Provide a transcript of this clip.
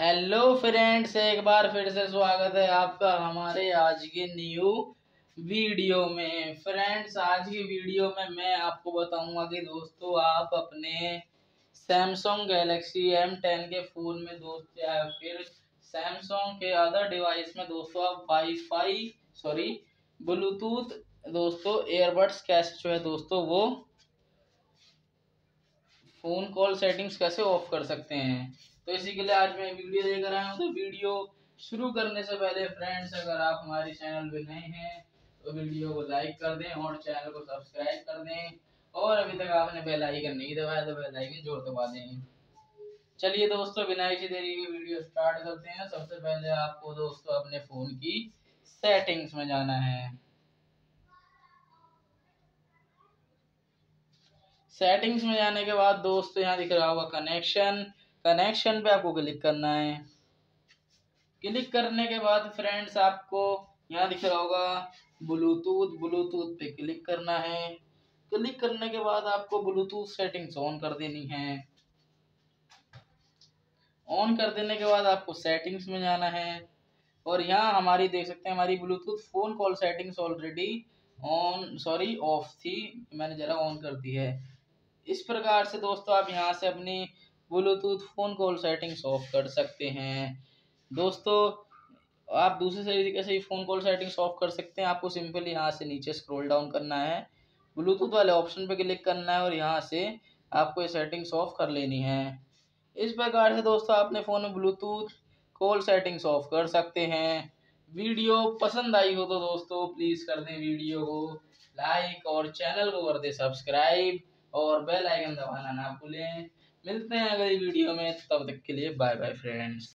Hello friends, एक बार फिर से स्वागत है आपका हमारे आज के न्यू वीडियो में। फ्रेंड्स, आज की वीडियो में मैं आपको बताऊंगा कि दोस्तों आप अपने सैमसंग गैलेक्सी M10 के फ़ोन में दोस्तों या फिर सैमसंग के अदर डिवाइस में दोस्तों आप ब्लूटूथ दोस्तों एयरबड्स कैसे जो है दोस्तों वो फ़ोन कॉल सेटिंग्स कैसे ऑफ कर सकते हैं। तो इसी के लिए आज मैं वीडियो लेकर आया हूँ। तो वीडियो शुरू करने से पहले फ्रेंड्स, अगर आप हमारे चैनल पे नए हैं तो वीडियो को लाइक कर दें और चैनल को सब्सक्राइब कर दें, और अभी तक आपने बेल आइकन नहीं दबाया तो बेल आइकन जरूर दबा दें। चलिए दोस्तों, बिना किसी देरी के वीडियो स्टार्ट करते हैं। सबसे पहले आपको दोस्तों अपने फ़ोन की सेटिंग्स में जाना है। सेटिंग्स में जाने के बाद दोस्तों यहाँ दिख रहा होगा कनेक्शन पे आपको क्लिक करना है। क्लिक करने के बाद फ्रेंड्स आपको यहाँ दिख रहा होगा ब्लूटूथ पे क्लिक करना है। क्लिक करने के बाद आपको ब्लूटूथ सेटिंग्स ऑन कर देनी है। ऑन कर देने के बाद आपको सेटिंग्स में जाना है, और यहाँ हमारी देख सकते हैं हमारी Bluetooth phone call settings already off थी, मैंने जरा ऑन कर दी है। इस प्रकार से दोस्तों आप यहाँ से अपनी Bluetooth phone call settings off कर सकते हैं। दोस्तों, आप दूसरे तरीके से फ़ोन कॉल सेटिंग्स ऑफ कर सकते हैं। आपको सिंपली यहाँ से नीचे स्क्रॉल डाउन करना है, ब्लूटूथ वाले ऑप्शन पे क्लिक करना है, और यहाँ से आपको ये सेटिंग्स ऑफ कर लेनी है। इस प्रकार से दोस्तों अपने फ़ोन में ब्लूटूथ कॉल सेटिंग्स ऑफ कर सकते हैं। वीडियो पसंद आई हो तो दोस्तों प्लीज़ कर दें वीडियो को लाइक और चैनल को कर दें सब्सक्राइब, और बेल आइकन दबाना ना भूलें। मिलते हैं अगली वीडियो में, तब तक के लिए बाय बाय फ्रेंड्स।